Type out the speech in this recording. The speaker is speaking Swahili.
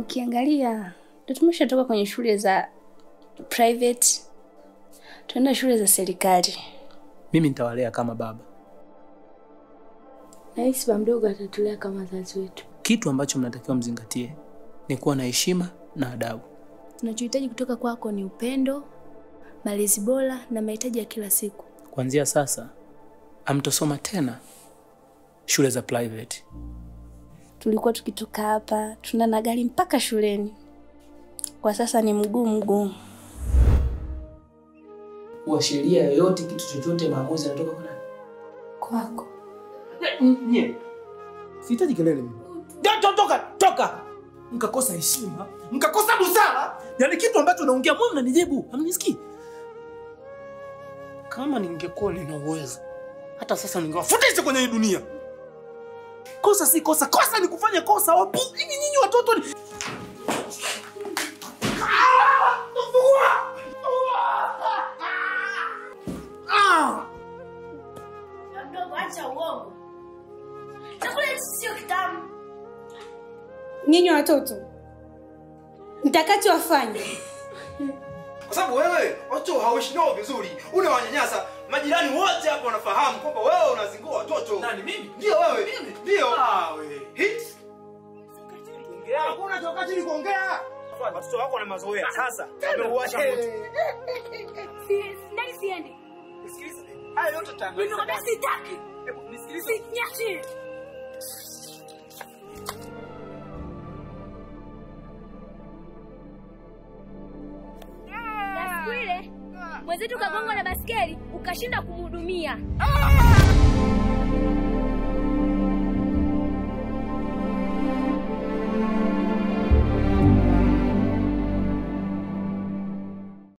Ukiangalia ndio tumeshatoka kwenye shule za private tunaenda shule za serikali. Mimi nitawalea kama baba. Na hisi baba mdogo atatulea kama wazazi wetu. Kitu ambacho mnatakiwa mzingatie ni kuwa na heshima na adabu. Tunachohitaji kutoka kwako ni upendo, malezi bora na mahitaji ya kila siku. Kuanzia sasa hamtosoma tena shule za private. Tulikuwa tukitoka hapa tuna na gari mpaka shuleni. Kwa sasa ni mguu. Kwa sheria yoyote kitu chochote maamuzi yanatoka kwa nani? Kwako. Nye. Sihitaji kelele mimi. Toka. Mkakosa heshima, mkakosa busara. Yaani kitu ambacho naongea mimi mnanijibu, hamnisikii. Kama ningekuwa nina uwezo, hata sasa ningewafutisha kwenye hii dunia. Kosa si kosa, kosa ni kufanya kosa. Wapi nyinyi watoto ni Ndio acha uongo. Chakula sio kitamu. Nyinyi watoto mtakachowafanya, kwa sababu wewe watu hauishi nao vizuri, unawanyanyasa. Majirani wote hapo wanafahamu kwamba wewe unazingua watoto. Nani mimi? Ndio wewe. Ndio. Wewe. Hit. Ongea, hakuna toka chini kuongea. Watoto wako na mazoea. Sasa wameuasha moto. Siendi. Sikiliza. Hayo yote tangaza. Mimi sitaki. Hebu nisikilize. Niache. Mwenzetu kagongwa na baskeli ukashinda kumhudumia.